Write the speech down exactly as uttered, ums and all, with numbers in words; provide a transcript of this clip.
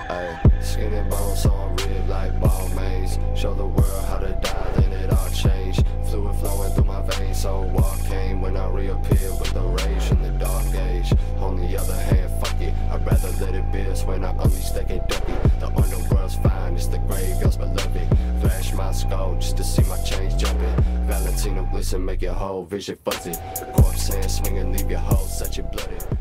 Ay, skin and bones on rib like ball mains. Show the world how to die, then it all changed. Fluid flowing through my veins, so war came when I reappeared with the rage in the dark age. On the other hand, fuck it, I'd rather let it be when I unleash that Kentucky. The underworld's fine, it's the graveyard's beloved. Flash my skull just to see my chains jumping. Valentino glisten, make your whole vision fuzzy. Corpse hand swinging, leave your whole such a bloody.